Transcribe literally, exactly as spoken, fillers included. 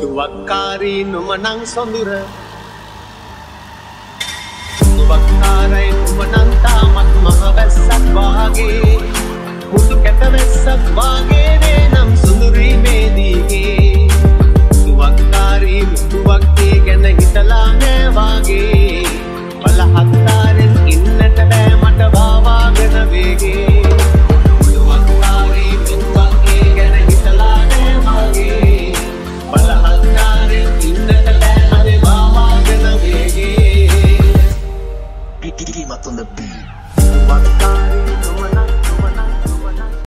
දුවක්කාරී නුමනං සොඳුර දුවක්කාරයි නුමනං තාමත් මහ වැස්සක් වාගේ